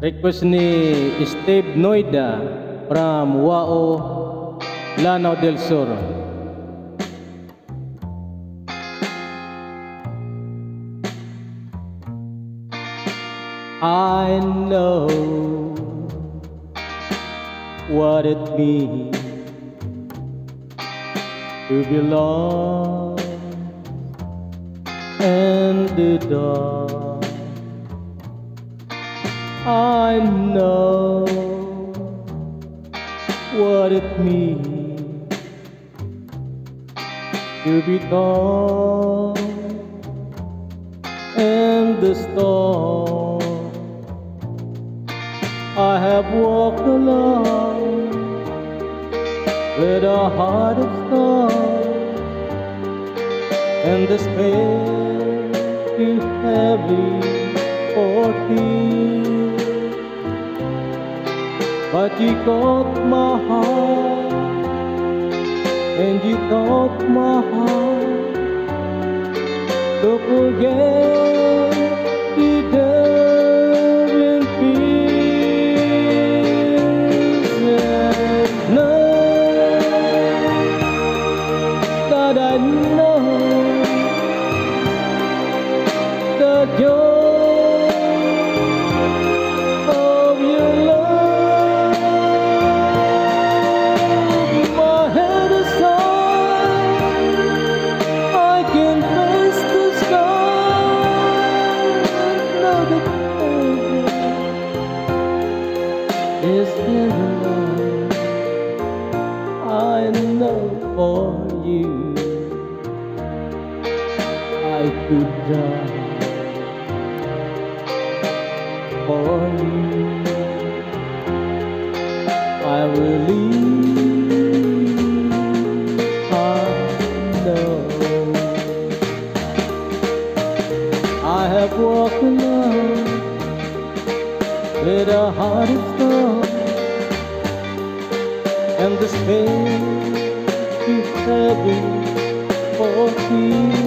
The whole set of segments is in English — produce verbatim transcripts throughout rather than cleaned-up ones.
Request ni Steve Nuyda from Wao, Lanao Del Sur. I know what it means to be lost in the dark. I know what it means to be caught in the storm. I have walked alone with a heart of stone, and despair too heavy for tears. But you caught my heart, and you taught my heart to forget the daring fears. And now that I know the joy of your love, my head is high, I can face the sky. Now the pleasure is in love. I know for you I could die. For you I will leave. I know I have walked alone with a heart of stone, and the space too heavy for tears.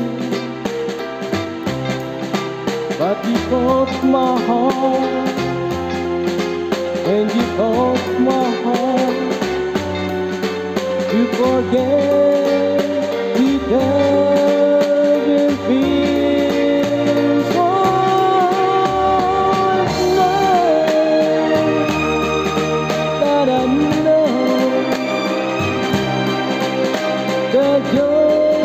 But you caught my heart, and you taught my heart to forget the daring fears. Oh, now that I know the joy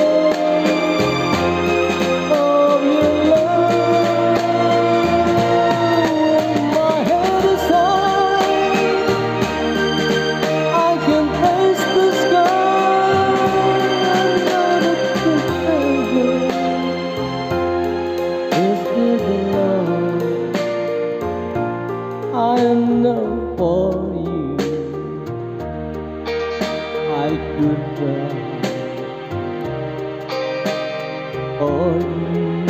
of your love, my head is high, I can face the sky. I know that the pleasure is in the love. I know for you I could die for you.